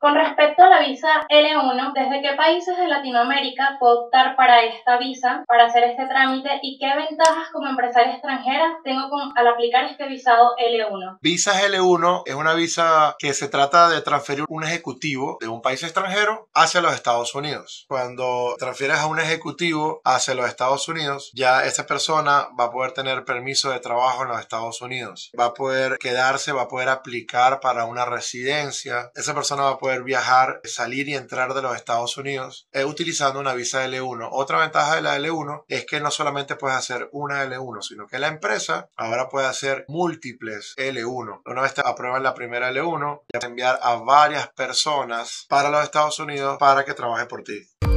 Con respecto a la visa L1, ¿desde qué países de Latinoamérica puedo optar para esta visa, para hacer este trámite y qué ventajas como empresaria extranjera tengo al aplicar este visado L1? Visas L1 es una visa que se trata de transferir un ejecutivo de un país extranjero hacia los Estados Unidos. Cuando transfieres a un ejecutivo hacia los Estados Unidos, ya esa persona va a poder tener permiso de trabajo en los Estados Unidos. Va a poder quedarse, va a poder aplicar para una residencia. Esa persona va a poder viajar, salir y entrar de los Estados Unidos utilizando una visa L1. Otra ventaja de la L1 es que no solamente puedes hacer una L1, sino que la empresa ahora puede hacer múltiples L1. Una vez te aprueban la primera L1, ya puedes enviar a varias personas para los Estados Unidos para que trabaje por ti.